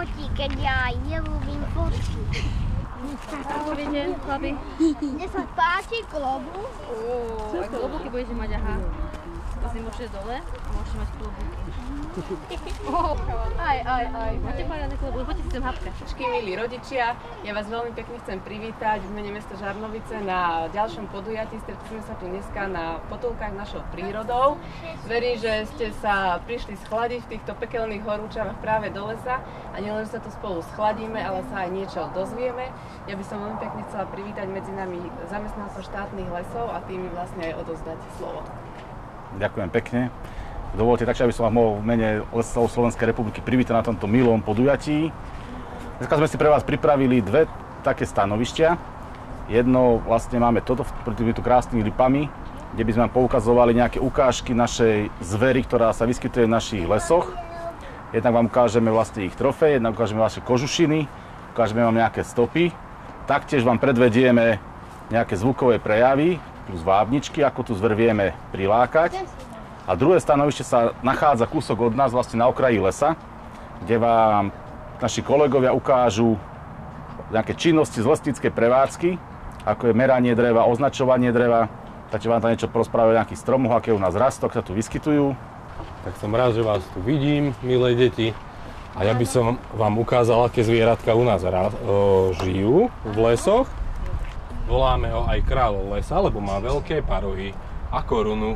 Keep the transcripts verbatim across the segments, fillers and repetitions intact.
fotí, keď ja nerobím fotky. Ako viete, chlapi? Mne sa páči klobúk. Ó, aj klobúky budete mať, aha. To si môžete dole a môžete mať klobúky. Oh, aj, aj, aj. Máte poriadne klobúky, poďte si sem hapka. Všetky milí rodičia, ja vás veľmi pekne chcem privítať v mene mesta Žarnovice na ďalšom podujatí. Stretneme sa tu dneska na potulkách našou prírodou. Verím, že ste sa prišli schladiť v týchto pekelných horúčavách práve do lesa a nielen, že sa tu spolu schladíme, ale sa aj niečo dozvieme. Ja by som veľmi pekne chcela privítať medzi nami zamestnancov štátnych lesov a tým vlastne aj odozdať slovo. Ďakujem pekne. Dovolte tak, aby som vás mohol v mene Lesov Slovenskej republiky privítať na tomto milom podujatí. Dneska sme si pre vás pripravili dve také stanovištia. Jedno vlastne máme toto, pred týmito krásnymi lipami, kde by sme vám poukazovali nejaké ukážky našej zvery, ktorá sa vyskytuje v našich lesoch. Jednak vám ukážeme vlastne ich trofeje, jednak ukážeme vaše kožušiny, ukážeme vám nejaké stopy. Taktiež vám predvedieme nejaké zvukové prejavy, plus vábničky, ako tú zver vieme prilákať. A druhé stanovište sa nachádza kúsok od nás, vlastne na okraji lesa, kde vám naši kolegovia ukážu nejaké činnosti z lesníckej prevádzky, ako je meranie dreva, označovanie dreva, takže vám tam niečo porozprávajú o nejakých stromoch, aké u nás rastú, sa tu vyskytujú. Tak som rád, že vás tu vidím, milé deti. A ja by som vám ukázal, aké zvieratka u nás žijú v lesoch. Voláme ho aj kráľ lesa, lebo má veľké parohy a korunu.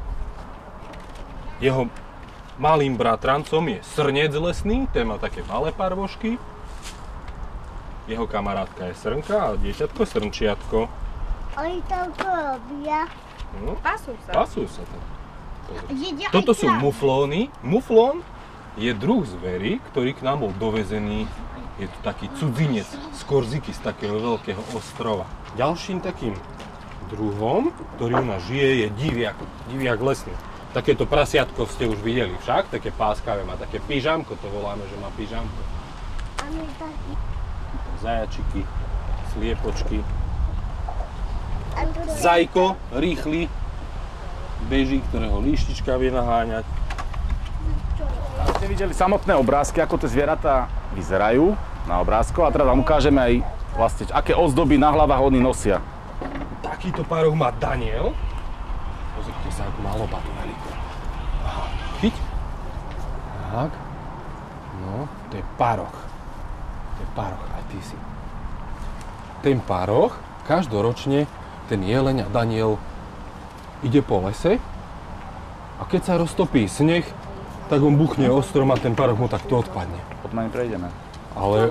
Jeho malým bratrancom je srnec lesný, ten má také malé parvošky. Jeho kamarátka je srnka a dieťatko srnčiatko. Oni tam to robia. No, Pasú sa. pasú sa tam. Jedia Toto aj sú trávu. muflóny. Muflón je druh zvery, ktorý k nám bol dovezený. Je to taký cudzinec z Korziky, z takého veľkého ostrova. Ďalším takým druhom, ktorý u nás žije, je diviak. Diviak lesný. Takéto prasiatko ste už videli však, také páskavé, má také pyžamko, to voláme, že má pyžamko. Zajačiky, sliepočky. Zajko, rýchly, beží, ktorého líštička vie naháňať. A ste videli samotné obrázky, ako tie zvieratá vyzerajú na obrázku, a teraz vám ukážeme aj vlastne, aké ozdoby na hlavách oni nosia. Takýto pároch má Daniel. Pozrite sa, ako má lopatu veľkú. Chyť. Tak. No, to je pároch. To je pároch, aj ty si. Ten pároch, každoročne, ten jeleň a Daniel ide po lese a keď sa roztopí sneh, tak on buchne o strom a ten pároch mu takto odpadne. Potom ani prejdeme. Ale...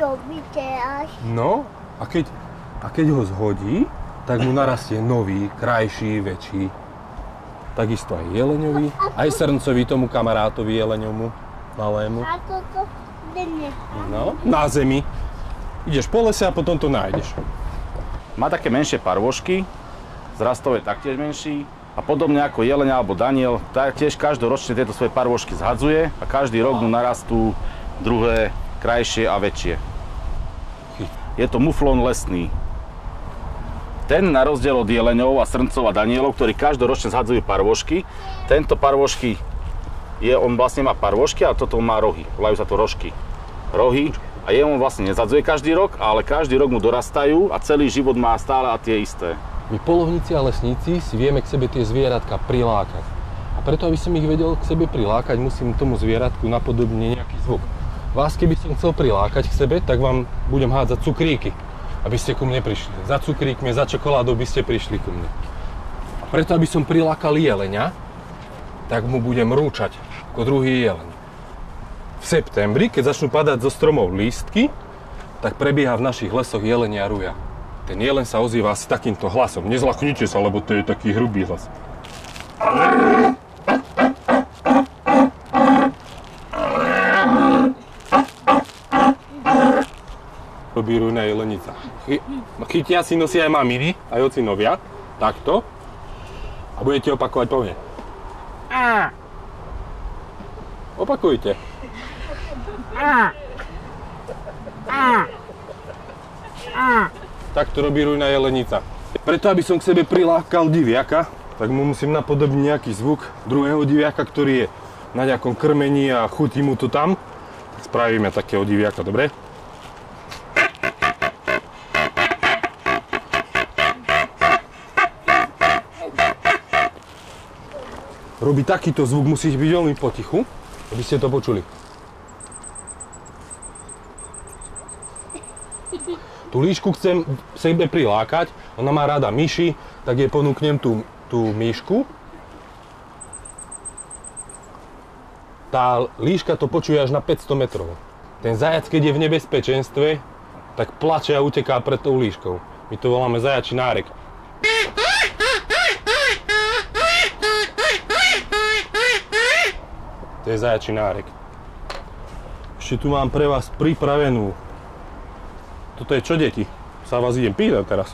No, a keď, a keď ho zhodí, tak mu narastie nový, krajší, väčší. Takisto aj jeleňovi, aj srncovi, tomu kamarátovi jeleňomu, malému. A toto dnes. No, na zemi. Ideš po lese a potom to nájdeš. Má také menšie parvošky, zrastové taktiež menší, a podobne ako jeleň alebo Daniel, tiež každoročne tieto svoje parvošky zhadzuje a každý rok mu narastú druhé, krajšie a väčšie. Je to muflón lesný. Ten, na rozdiel od jeleňov a srncov a Danielov, ktorí každoročne zhadzujú parvošky, tento parvošky, je, on vlastne má parvošky a toto má rohy, volajú sa to rožky. Rohy, a jemu vlastne nezhadzuje každý rok, ale každý rok mu dorastajú a celý život má stále a tie isté. My polovníci a lesníci si vieme k sebe tie zvieratka prilákať. A preto, aby som ich vedel k sebe prilákať, musím tomu zvieratku napodobniť nejaký zvuk. Vás, keby som chcel prilákať k sebe, tak vám budem hádzať cukríky, aby ste ku mne prišli. Za cukríkmi, za čokoládou by ste prišli ku mne. A preto, aby som prilákal jeleňa, tak mu budem rúčať ako druhý jeleň. V septembri, keď začnú padať zo stromov lístky, tak prebieha v našich lesoch jelenia ruja. Ten jeleň sa ozýva asi takýmto hlasom. Nezlachnite sa, lebo to je taký hrubý hlas. Robí rujná jelenica. Chy- chytia si nosia aj maminy, aj ocinovia. Takto. A budete opakovať po mne. Opakujte. Takto robí rujná jelenica. Preto, aby som k sebe prilákal diviaka, tak mu musím napodobniť nejaký zvuk druhého diviaka, ktorý je na nejakom krmení a chutí mu to tam. Tak spravíme takého diviaka, dobre? Robí takýto zvuk, musíš byť veľmi potichu, aby ste to počuli. Tú líšku chcem sebe prilákať, ona má rada myši, tak jej ponúknem tú, tú myšku. Tá líška to počuje až na päťsto metrov. Ten zajac, keď je v nebezpečenstve, tak plače a uteká pred tou líškou. My to voláme zajačí nárek. To je zajačí nárek. Ešte tu mám pre vás pripravenú. Toto je čo, deti? Sa vás idem pýtať teraz.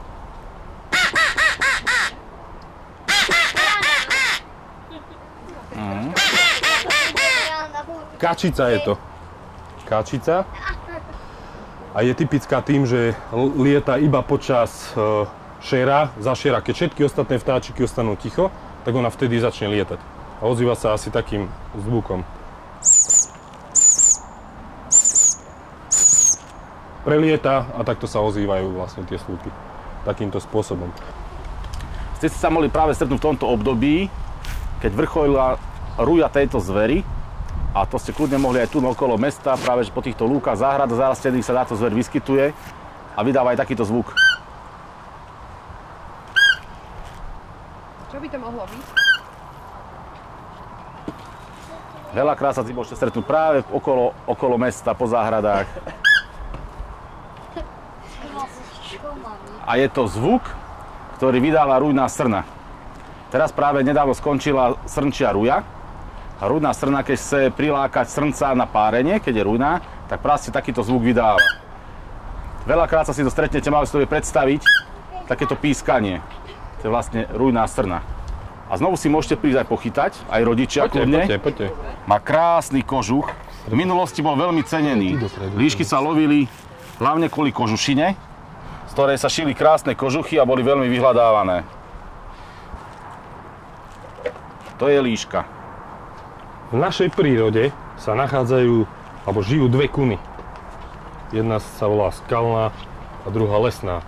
Mm. Kačica je to. Kačica. A je typická tým, že lieta iba počas e, šera, zašera. Keď všetky ostatné vtáčiky ostanú ticho, tak ona vtedy začne lietať. A ozýva sa asi takým zvukom. Prelieta a takto sa ozývajú vlastne tie slúky. Takýmto spôsobom. Ste sa mohli práve stretnúť v tomto období, keď vrcholila rúja tejto zvery. A to ste kľudne mohli aj tu okolo mesta, práve že po týchto lúkach, záhrad zarastených sa táto zver vyskytuje a vydáva aj takýto zvuk. Čo by to mohlo byť? Veľakrát sa si môžete stretnúť práve okolo, okolo mesta, po záhradách. A je to zvuk, ktorý vydáva rújná srna. Teraz práve nedávno skončila srnčia rúja. A rújná srna, keď chce prilákať srnca na párenie, keď je rújná, tak práve takýto zvuk vydáva. Veľakrát sa si to stretnete, mali si to predstaviť, takéto pískanie. To je vlastne rújná srna. A znovu si môžete prísť aj pochytať, aj rodičia kľudne. Poďte, poďte. Má krásny kožuch. V minulosti bol veľmi cenený. Líšky sa lovili hlavne kvôli kožušine, z ktorej sa šili krásne kožuchy a boli veľmi vyhľadávané. To je líška. V našej prírode sa nachádzajú, alebo žijú dve kuny. Jedna sa volá skalná a druhá lesná.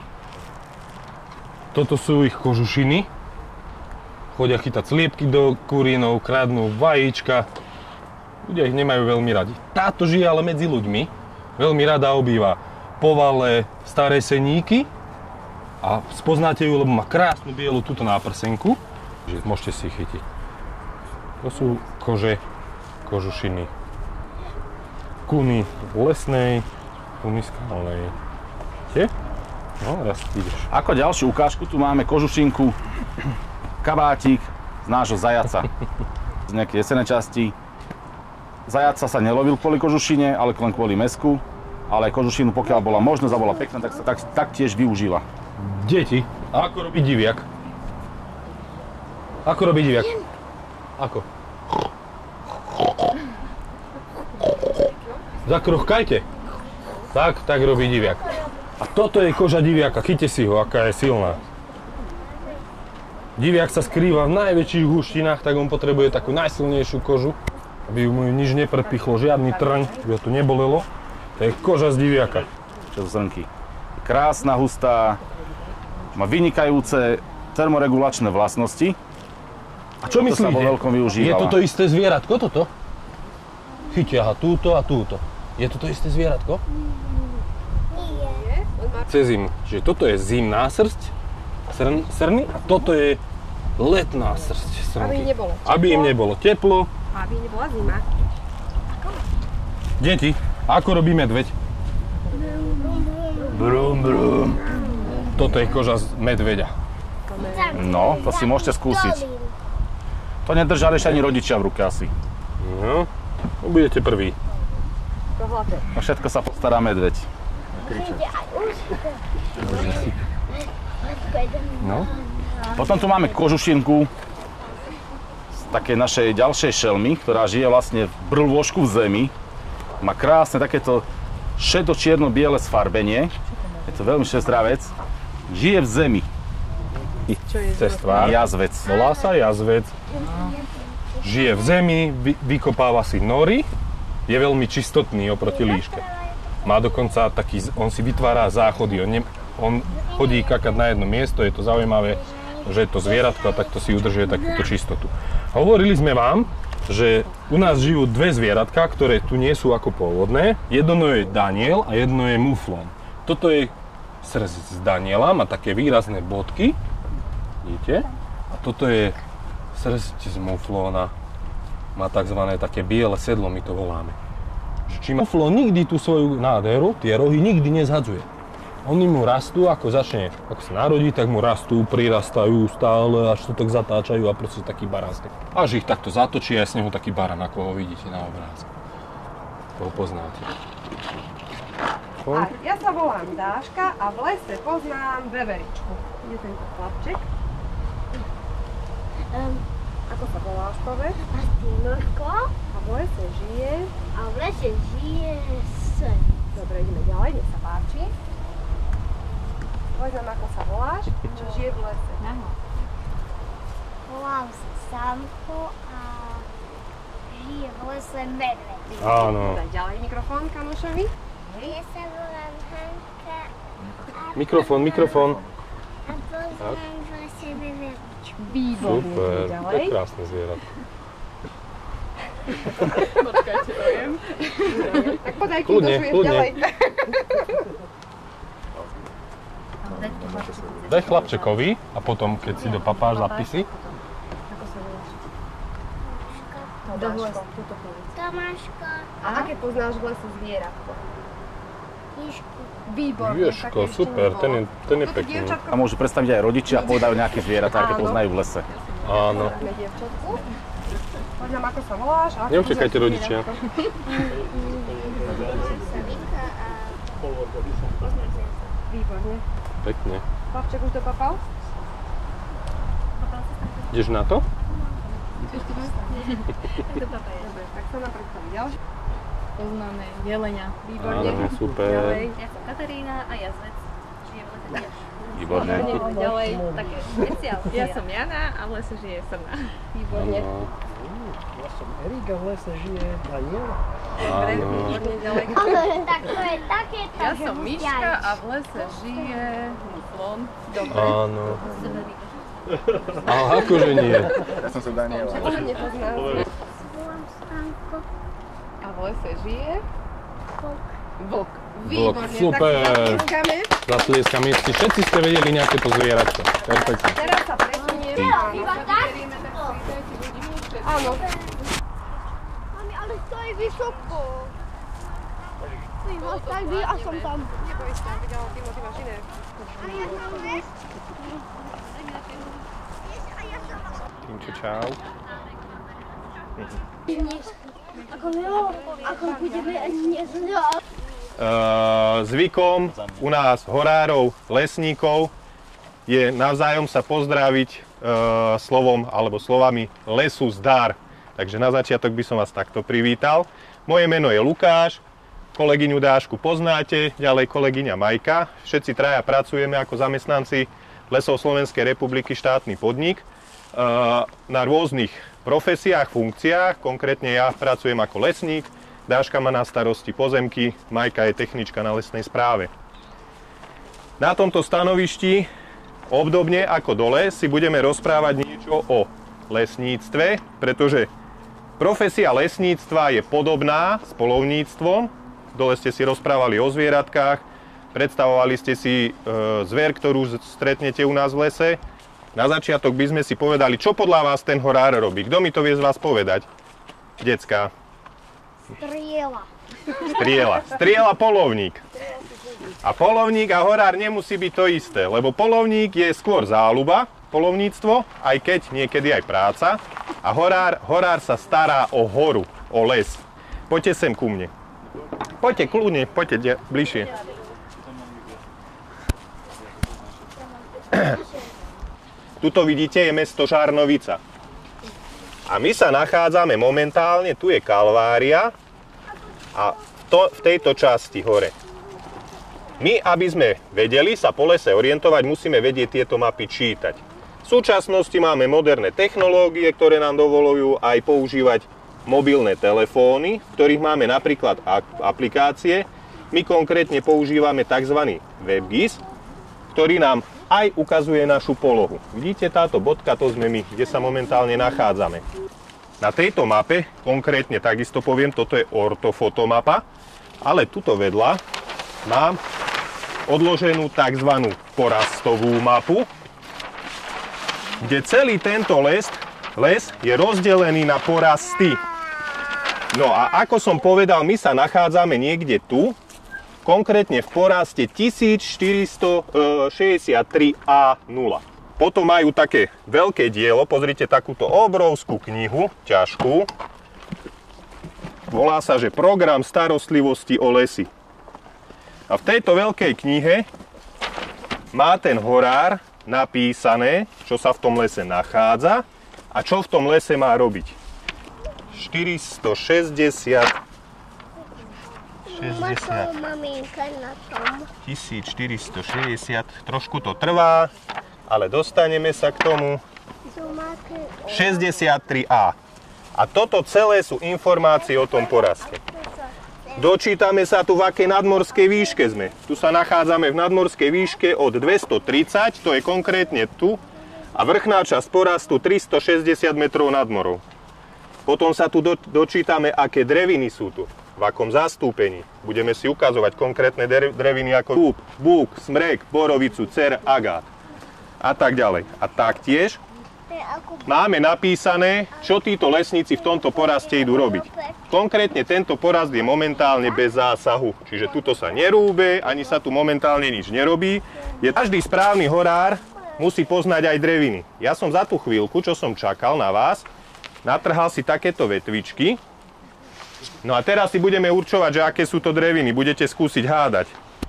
Toto sú ich kožušiny. Chodia chytať sliepky do kurínov, kradnú vajíčka. Ľudia ich nemajú veľmi radi. Táto žije ale medzi ľuďmi. Veľmi rada obýva povale, staré seníky. A spoznáte ju, lebo má krásnu bielu túto náprsenku. Môžete si ich chytiť. To sú kože, kožušiny. Kuny lesnej, kuny skalnej. Je? No, raz ideš. Ako ďalšiu ukážku tu máme kožušinku, kabátik z nášho zajaca. Z nejakej jesenej časti. Zajaca sa nelovil kvôli kožušine, ale len kvôli mäsku. Ale aj kožušinu, pokiaľ bola možnosť a bola pekná, tak sa tak, taktiež využila. Deti, a ako robí diviak? Ako robí diviak? Ako? Zakrochkajte. Tak, tak robí diviak. A toto je koža diviaka, chyťte si ho, aká je silná. Diviak sa skrýva v najväčších húštinách, tak on potrebuje takú najsilnejšiu kožu, aby mu nič neprepichlo, žiadny trň, aby ho to nebolelo. To je koža z diviaka. Čo sú srnky. Krásna, hustá, má vynikajúce termoregulačné vlastnosti. A čo myslíte? To sa vo veľkom využívalo. Je toto isté zvieratko, toto? Chytia ha túto a túto. Je toto isté zvieratko? Nie. Cez zimu. Čiže toto je zimná srsť, srn, srny, a toto je letná srsť srnky. Aby im nebolo teplo. Aby im nebolo teplo. Aby nebola zima. Deti, ako robí medveď? Brum, brum. Toto je koža z medveďa. No, to si môžete skúsiť. To nedržali ešte ani rodičia v ruke asi. No, budete prvý. No všetko sa postará medveď. No. Potom tu máme kožušinku z takej našej ďalšej šelmy, ktorá žije vlastne v brlôžku v zemi. Má krásne takéto šedo-čierno-biele sfarbenie. Je to veľmi šestrá vec. Žije v zemi. Cez tvár. Jazvec. Volá sa jazvec. Žije v zemi, vy, vykopáva si nory je veľmi čistotný oproti líške. Má dokonca taký, on si vytvára záchody, on, ne, on chodí kakať na jedno miesto, je to zaujímavé, že je to zvieratko a takto si udržuje takúto čistotu. Hovorili sme vám, že u nás žijú dve zvieratka, ktoré tu nie sú ako pôvodné. Jedno je Daniel a jedno je Muflon. Toto je srst z Daniela, má také výrazné bodky, vidíte? A toto je srst z Muflona, má takzvané také biele sedlo, my to voláme. Či Muflon nikdy tú svoju nádheru, tie rohy nikdy nezhadzuje. Oni mu rastú, ako začne, ako sa narodí, tak mu rastú, prirastajú stále, až to tak zatáčajú a proste taký baránstek. Až ich takto zatočí a je z neho taký barán, ako ho vidíte na obrázku. To ho poznáte. A ja sa volám Dáška a v lese poznám veveričku. Je tento chlapček. Um, Ako sa voláš, povedz? Martinorko. A v lese žije. A v lese žije sen. Dobre, ideme ďalej, nech sa páči. Povedz nám, ako sa voláš, čo žije v lese. Volám sa Samko a žije v lese medveď. Áno. Daj ďalej mikrofón kamošovi. Ja sa volám Hanka Mikrofón, mikrofón. a poznám v lese veveričku. Super, to Ďalej. je krásne zvieratko. Počkajte, dojem. Tak podaj, kým Kľudne, dožuješ kľudne. ďalej. Daj chlapčekovi a potom, keď si dopapáš zapisy. Dáško, toto povedz. Tomáško. A aké poznáš v lese zvieratko? Ježku. Výborne. Ježko, také super, ešte ten je, nebolo. ten je Toto pekný. dievčatko A môžu predstaviť aj rodičia a povedajú nejaké zvieratá, aké Áno. poznajú v lese. Áno. máme dievčatku. Poď nám, ako sa voláš. a ako Neutekajte, poznáš rodičia. zvieratko. Vika a... Výborne. Pekne. Chlapček už dopapal? Ideš na to? Dobre, tak sa nám predstaví ďalšie. Poznáme jelenia. Výborne. Áno, super. Ďalej. Ja som Katarína a jazvec. Žije v lese tiež. Výborne. Ďalej také špeciálne. Ja som Jana a v lese žije Srna. Výborne. Áno. Ja som Erika, v lese žije Daniel. Dobre, Áno. výborne, ďalej. Tak to je takéto, Ja že som mu Miška ťaží. a v lese žije Muflon. Áno. Ale akože nie. Ja som sa Daniel. Výborne poznám. Volám Stanko. A v lese žije Vlk. vlk. Výborne, super. tak si zatlieskame. Zatlieskame si. Všetci ste vedeli nejaké to zvieratko. Perfektne. Teraz sa presunieme. Iba takto. Áno. Mami, ale to je vysoko. Ty máš tak vy a som tam. Neboj sa, videla, ty ty máš iné. A ja som vieš. Týmčo, čau. Ako Leo, ako budeme dnes Leo. Uh, zvykom u nás horárov, lesníkov je navzájom sa pozdraviť uh, slovom alebo slovami lesu zdar. Takže na začiatok by som vás takto privítal. Moje meno je Lukáš, kolegyňu Dášku poznáte, ďalej kolegyňa Majka. Všetci traja pracujeme ako zamestnanci Lesov Slovenskej republiky, štátny podnik, uh, na rôznych profesiách, funkciách. Konkrétne ja pracujem ako lesník, Dáška má na starosti pozemky, Majka je technička na lesnej správe. Na tomto stanovišti, obdobne ako dole, si budeme rozprávať niečo o lesníctve, pretože profesia lesníctva je podobná s poľovníctvom. Dole ste si rozprávali o zvieratkách, predstavovali ste si e, zver, ktorú stretnete u nás v lese. Na začiatok by sme si povedali, čo podľa vás ten horár robí. Kto mi to vie z vás povedať? Decká. Striela. Striela. Striela poľovník. A poľovník a horár nemusí byť to isté, lebo poľovník je skôr záľuba, poľovníctvo, aj keď niekedy aj práca. A horár, horár sa stará o horu, o les. Poďte sem ku mne. Poďte kľudne, poďte bližšie. Tuto vidíte je mesto Žarnovica. A my sa nachádzame momentálne, tu je Kalvária a to, v tejto časti hore. My, aby sme vedeli sa po lese orientovať, musíme vedieť tieto mapy čítať. V súčasnosti máme moderné technológie, ktoré nám dovolujú aj používať mobilné telefóny, v ktorých máme napríklad aplikácie. My konkrétne používame tzv. WebGIS, ktorý nám aj ukazuje našu polohu. Vidíte, táto bodka, to sme my, kde sa momentálne nachádzame. Na tejto mape, konkrétne takisto poviem, toto je ortofotomapa, ale tuto vedľa mám odloženú tzv. Porastovú mapu, kde celý tento les, les je rozdelený na porasty. No a ako som povedal, my sa nachádzame niekde tu, konkrétne v poraste tisícštyristošesťdesiattri á nula. Potom majú také veľké dielo, pozrite takúto obrovskú knihu, ťažkú. Volá sa, že Program starostlivosti o lesy. A v tejto veľkej knihe má ten horár napísané, čo sa v tom lese nachádza a čo v tom lese má robiť. štyristošesťdesiat, šesťdesiat, tisícštyristošesťdesiat, trošku to trvá, ale dostaneme sa k tomu. šesťdesiattri á. A toto celé sú informácie o tom poraste. Dočítame sa tu, v akej nadmorskej výške sme. Tu sa nachádzame v nadmorskej výške od dvestotridsať, to je konkrétne tu, a vrchná časť porastu tristošesťdesiat metrov nad morou. Potom sa tu do, dočítame, aké dreviny sú tu, v akom zastúpení. Budeme si ukazovať konkrétne dreviny ako dúb, búk, smrek, borovicu, cer, agát a tak ďalej. A taktiež máme napísané, čo títo lesníci v tomto poraste idú robiť. Konkrétne tento porast je momentálne bez zásahu, čiže tuto sa nerúbe, ani sa tu momentálne nič nerobí. Je každý správny horár musí poznať aj dreviny. Ja som za tú chvíľku, čo som čakal na vás, natrhal si takéto vetvičky. No a teraz si budeme určovať, že aké sú to dreviny. Budete skúsiť hádať.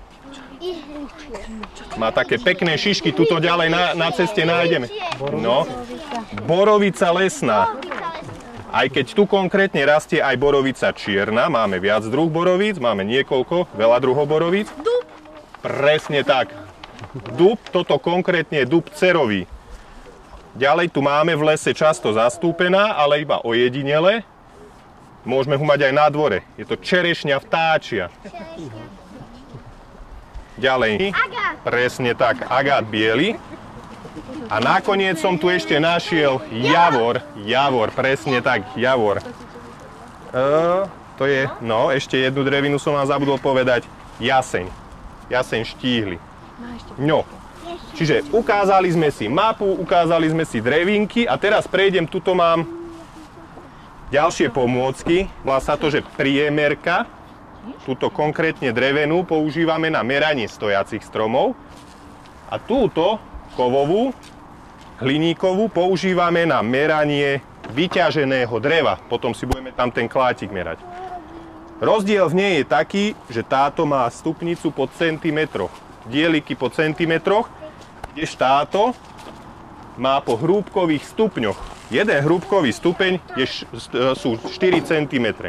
Má také pekné šišky, tuto ďalej na, na ceste nájdeme. No, borovica lesná. Aj keď tu konkrétne rastie aj borovica čierna, máme viac druh borovíc, máme niekoľko, veľa druhov borovíc. Dub. Presne tak. Dub, toto konkrétne je dub cerový. Ďalej tu máme v lese často zastúpená, ale iba ojedinele. Môžeme ho mať aj na dvore. Je to čerešňa vtáčia. Ďalej. Agát. Presne tak, agát biely. A nakoniec som tu ešte našiel javor. Javor, presne tak, javor. E, to je, no, ešte jednu drevinu som vám zabudol povedať. Jaseň. Jaseň štíhly. No. Čiže ukázali sme si mapu, ukázali sme si drevinky a teraz prejdem, tuto mám ďalšie pomôcky. Volá sa to, že priemerka. Tuto konkrétne drevenú používame na meranie stojacich stromov. A túto kovovú, hliníkovú, používame na meranie vyťaženého dreva. Potom si budeme tam ten klátik merať. Rozdiel v nej je taký, že táto má stupnicu po centimetroch, dieliky po centimetroch, kdežto táto má po hrúbkových stupňoch. Jeden hrúbkový stupeň je, sú štyri centimetre.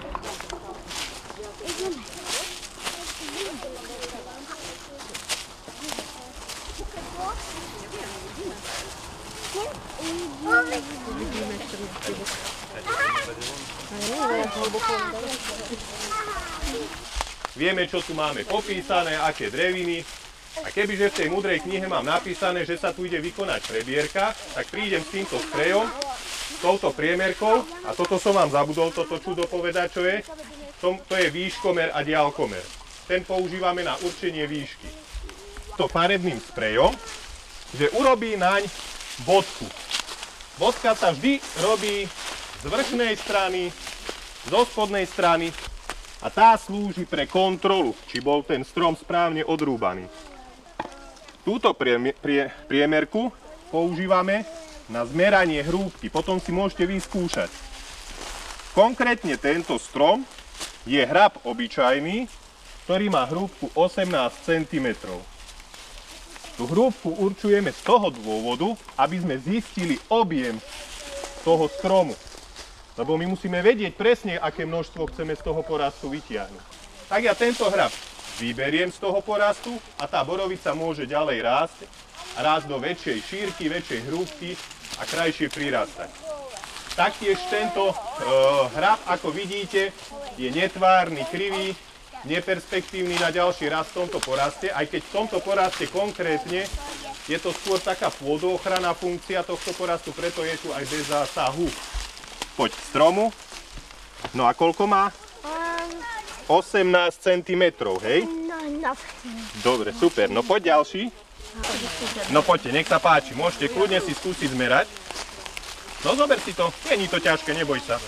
Vieme, čo tu máme popísané, aké dreviny. A kebyže v tej múdrej knihe mám napísané, že sa tu ide vykonať prebierka, tak prídem s týmto sprejom, s touto priemerkou, a toto som vám zabudol, toto čudo povedať, čo je. To, to je výškomer a diaľkomer. Ten používame na určenie výšky. To farebným sprejom, že urobí naň bodku. Bodka sa vždy robí z vrchnej strany, zo spodnej strany, a tá slúži pre kontrolu, či bol ten strom správne odrúbaný. Túto priemerku používame na zmeranie hrúbky, potom si môžete vyskúšať. Konkrétne tento strom je hrab obyčajný, ktorý má hrúbku osemnásť centimetrov. Tú hrúbku určujeme z toho dôvodu, aby sme zistili objem toho stromu. Lebo my musíme vedieť presne, aké množstvo chceme z toho porastu vytiahnuť. Tak ja tento hrab vyberiem z toho porastu a tá borovica môže ďalej rásť, rásť do väčšej šírky, väčšej hrúbky a krajšie prirastať. Taktiež tento uh, hrab, ako vidíte, je netvárny, krivý, neperspektívny na ďalší rast v tomto poraste, aj keď v tomto poraste konkrétne je to skôr taká pôdochranná funkcia tohto porastu, preto je tu aj bez zásahu. Poď k stromu. No a koľko má? osemnásť centimetrov, hej? Dobre, super. No poď ďalší. No poďte, nech sa páči. Môžete kľudne si skúsiť zmerať. No zober si to. Není to ťažké, neboj sa.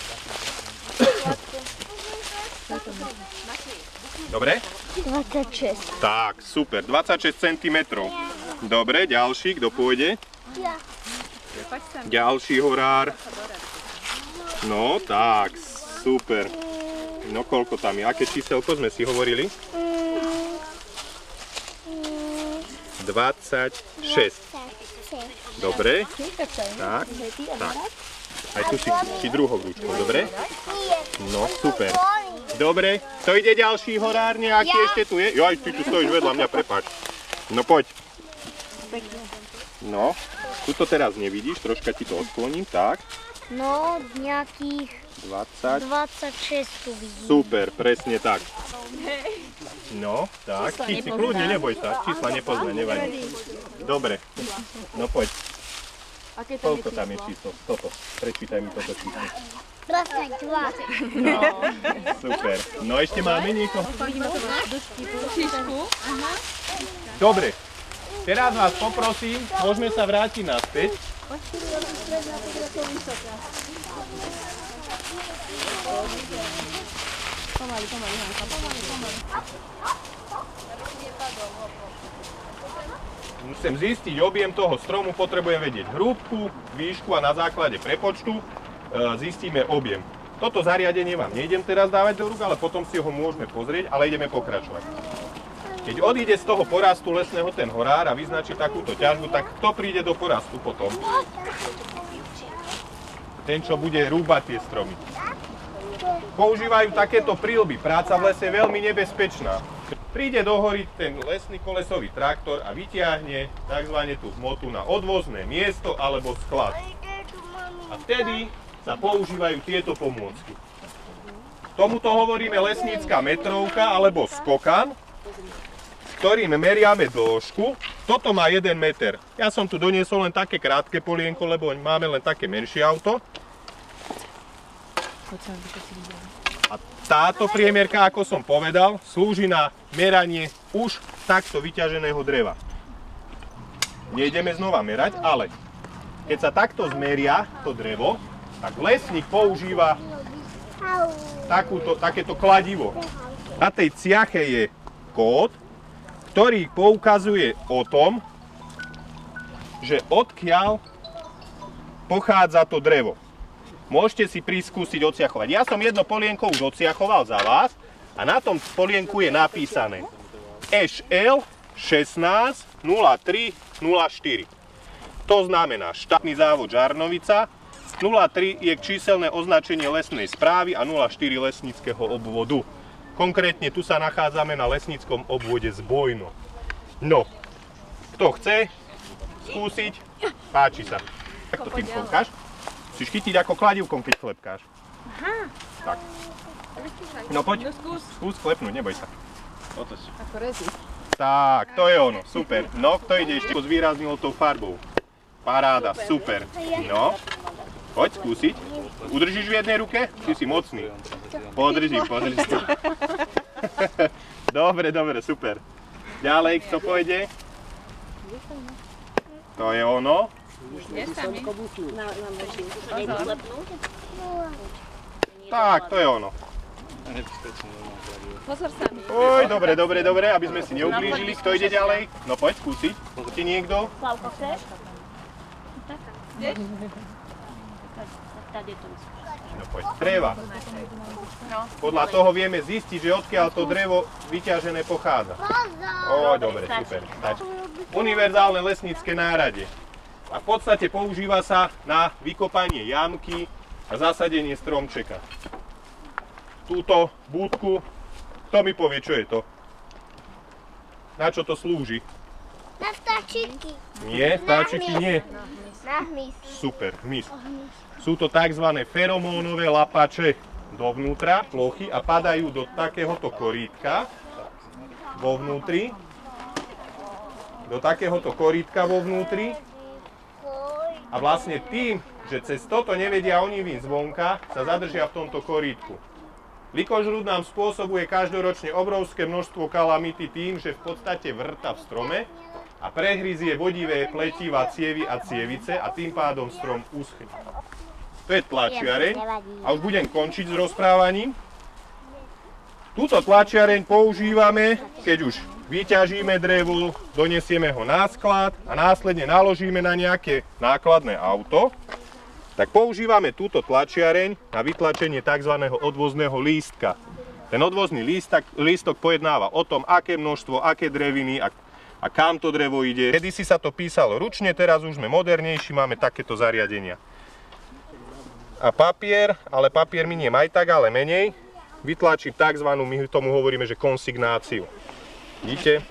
Dobre? dvadsaťšesť. Tak, super. dvadsaťšesť centimetrov. Dobre, ďalší, kto pôjde? Ja. Ďalší horár. No, tak, super. No, koľko tam je? Aké číselko sme si hovorili? dvadsaťšesť. Dobre. Tak, tak. Aj tu si, si druhou ručkou, dobre? No, super. Dobre, to ide ďalší horár nejaký ešte tu je? Joj, ty tu stojíš vedľa mňa, prepáč. No poď. No, tu to teraz nevidíš, troška ti to odkloním, tak. No, nejakých dvadsať. dvadsaťšesť tu vidím. Super, presne tak. No, tak, ty si kľudne, neboj sa, čísla nepozná, nevadí. Dobre, no poď. Koľko tam je číslo? Toto, prečítaj mi toto číslo. dvadsaťdva. No, super. No ešte máme niekoho? Dobre, teraz vás poprosím, môžeme sa vrátiť naspäť. Pomaly, pomaly, Hanka, pomaly, pomaly. Chcem zistiť objem toho stromu, potrebujem vedieť hrúbku, výšku a na základe prepočtu e, zistíme objem. Toto zariadenie vám nejdem teraz dávať do rúk, ale potom si ho môžeme pozrieť, ale ideme pokračovať. Keď odíde z toho porastu lesného ten horár a vyznačí takúto ťažbu, tak kto príde do porastu potom? Ten, čo bude rúbať tie stromy. Používajú takéto príľby. Práca v lese je veľmi nebezpečná. Príde do hory ten lesný kolesový traktor a vyťahne tzv. Tú hmotu na odvozné miesto alebo sklad. A vtedy sa používajú tieto pomôcky. Tomuto hovoríme lesnícka metrovka alebo skokan, ktorým meriame dĺžku. Toto má jeden meter. Ja som tu doniesol len také krátke polienko, lebo máme len také menšie auto. A táto priemierka, ako som povedal, slúži na meranie už takto vyťaženého dreva. Nejdeme znova merať, ale keď sa takto zmeria to drevo, tak lesník používa takúto, takéto kladivo. Na tej ciache je kód, ktorý poukazuje o tom, že odkiaľ pochádza to drevo. Môžete si prísť skúsiť odsiachovať. Ja som jedno polienko už odsiachoval za vás a na tom polienku je napísané eš el šestnásť nula tri nula štyri. To znamená štátny závod Žarnovica, nula tri je číselné označenie lesnej správy a nula štyri lesníckeho obvodu. Konkrétne tu sa nachádzame na lesníckom obvode Zbojno. No, kto chce skúsiť, páči sa. Tak to tým chlebkáš. Musíš chytiť ako kladivkom, keď chlebkáš. Aha. Tak. No poď, skús klepnúť, neboj sa. Otoč. Ako rezi. Tak, to je ono, super. No, kto ide ešte zvýraznilo tou farbou? Paráda, super. No, poď skúsiť. Udržíš v jednej ruke? Či si mocný? Podrží, podrží. Dobre, dobre, super. Ďalej, kto pôjde? To je ono. Tak, to je ono. Pozor sami. Oj, dobre, dobre, dobre, aby sme si neublížili. Kto ide ďalej? No poď skúsiť. Ti niekto? Slavko, chceš? No poď, dreva. Podľa toho vieme zistiť, že odkiaľ to drevo vyťažené pochádza. Oj, dobre, super. Stačí. Univerzálne lesnícke náradie. A v podstate používa sa na vykopanie jamky a zasadenie stromčeka. Túto búdku, kto mi povie, čo je to? Na čo to slúži? Na vtáčiky. Nie, vtáčiky nie. Na hmyz. Super, hmyz. Sú to tzv. Feromónové lapače dovnútra plochy a padajú do takéhoto korítka vo vnútri. Do takéhoto korítka vo vnútri. A vlastne tým, že cez toto nevedia oni výjsť zvonka, sa zadržia v tomto korítku. Likožrút nám spôsobuje každoročne obrovské množstvo kalamity tým, že v podstate vrta v strome a prehryzie vodivé pletiva, cievy a cievice a tým pádom strom uschne. To je tlačiareň a už budem končiť s rozprávaním. Túto tlačiareň používame, keď už vyťažíme drevo, donesieme ho na sklad a následne naložíme na nejaké nákladné auto, tak používame túto tlačiareň na vytlačenie tzv. Odvozného lístka. Ten odvozný lístok, lístok pojednáva o tom, aké množstvo, aké dreviny a, a kam to drevo ide. Kedysi sa to písalo ručne, teraz už sme modernejší, máme takéto zariadenia. A papier, ale papier miniem aj tak, ale menej, vytlačím tzv. My tomu hovoríme, že konsignáciu. Vidíte?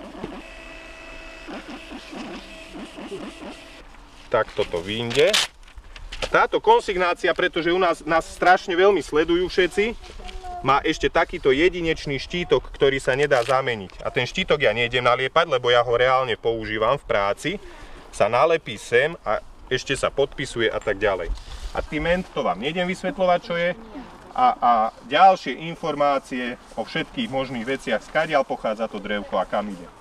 Tak toto vyjde. A táto konsignácia, pretože u nás, nás strašne veľmi sledujú všetci, má ešte takýto jedinečný štítok, ktorý sa nedá zameniť. A ten štítok ja nejdem naliepať, lebo ja ho reálne používam v práci. Sa nalepí sem a ešte sa podpisuje a tak ďalej. A timent, to vám nejdem vysvetľovať, čo je. A, a ďalšie informácie o všetkých možných veciach, skadiaľ pochádza to drevko a kam ide.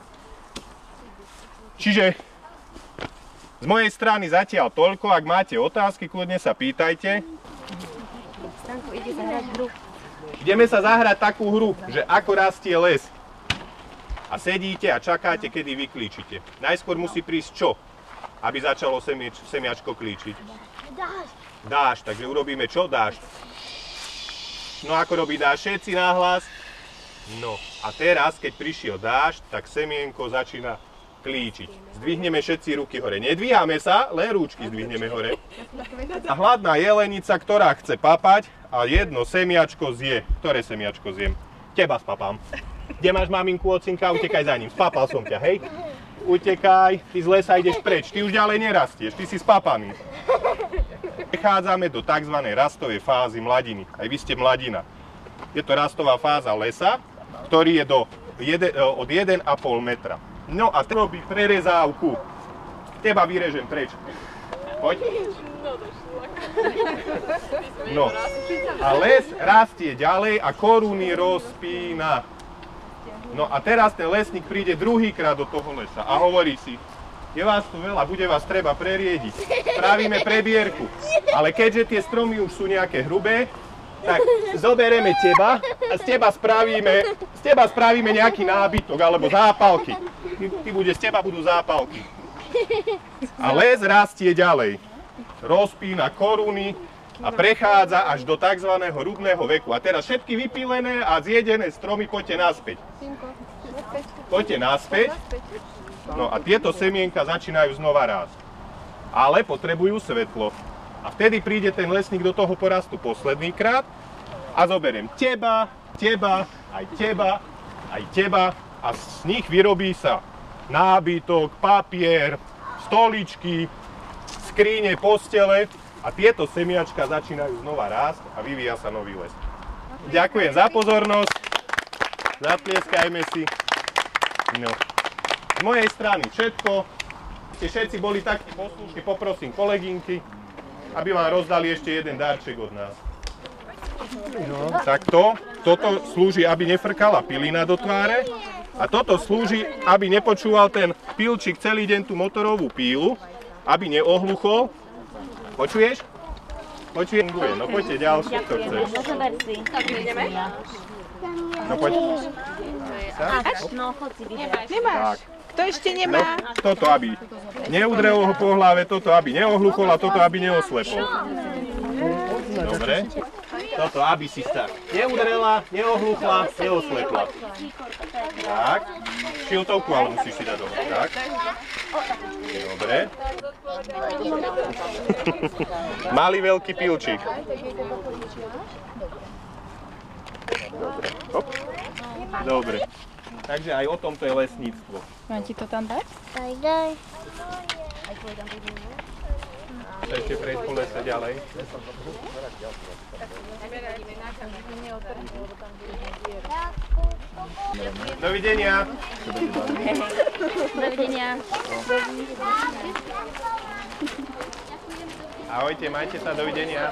Čiže z mojej strany zatiaľ toľko. Ak máte otázky, kľudne sa pýtajte. Stanko, ide zahrať hru. Ideme sa zahrať takú hru, že ako rastie les. A sedíte a čakáte, kedy vyklíčite. Najskôr musí prísť čo? Aby začalo semieč, semiačko klíčiť. Dážď. Dážď, takže urobíme čo? Dážď. No ako robí dážď? Všetci nahlas. No a teraz, keď prišiel dážď, tak semienko začína klíčiť. Zdvihneme všetci ruky hore. Nedvíhame sa, len rúčky zdvihneme hore. A hladná jelenica, ktorá chce papať a jedno semiačko zje. Ktoré semiačko zjem? Teba spapám. Kde máš maminku, ocinka? Utekaj za ním. Spapal som ťa, hej? Utekaj, ty z lesa ideš preč. Ty už ďalej nerastieš, ty si spapaný. Prechádzame do tzv. Rastovej fázy mladiny. Aj vy ste mladina. Je to rastová fáza lesa, ktorý je do jeden, od jeden a pol metra. No a to robí prerezávku. Teba vyrežem preč. Poď. No. A les rastie ďalej a koruny rozpína. No a teraz ten lesník príde druhýkrát do toho lesa a hovorí si, je vás tu veľa, bude vás treba preriediť. Spravíme prebierku. Ale keďže tie stromy už sú nejaké hrubé, tak zoberieme teba a z teba spravíme, z teba spravíme nejaký nábytok alebo zápalky. Ty, ty bude, z teba budú zápalky. A les rastie ďalej. Rozpína koruny a prechádza až do tzv. Rudného veku. A teraz všetky vypílené a zjedené stromy poďte naspäť. Poďte naspäť. No a tieto semienka začínajú znova rásť. Ale potrebujú svetlo. A vtedy príde ten lesník do toho porastu posledný krát a zoberiem teba, teba, aj teba, aj teba a z nich vyrobí sa nábytok, papier, stoličky, skrine, postele a tieto semiačka začínajú znova rásť a vyvíja sa nový les. Ďakujem za pozornosť, zatlieskajme si. No. Z mojej strany všetko. Ste všetci boli takí poslušní, poprosím kolegynky, aby vám rozdali ešte jeden darček od nás. No. Takto. Toto slúži, aby nefrkala pilina do tváre. A toto slúži, aby nepočúval ten pilčík celý deň tú motorovú pílu, aby neohluchol. Počuješ? Počuješ? No poďte ďalšie, kto chceš. Tak ideme? No poď. No, chod si vybrať. Nemáš? Kto ešte nemá? No, toto, aby neudrelo ho po hlave, toto, aby neohluchol a toto, aby neoslepol. Dobre. Toto, aby si sa neudrela, neohluchla, neoslepla. Tak. Šiltovku, ale musíš si dať dole. Tak. Dobre. Malý veľký pilčík. Dobre. Hop. Dobre. Takže aj o tomto je lesníctvo. Mám ti to tam dať? Daj, daj. Chcete prejsť po lese ďalej? Dovidenia. Dovidenia. Ahojte, majte sa, dovidenia.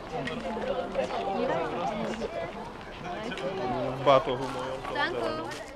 V batohu mojom. Danko.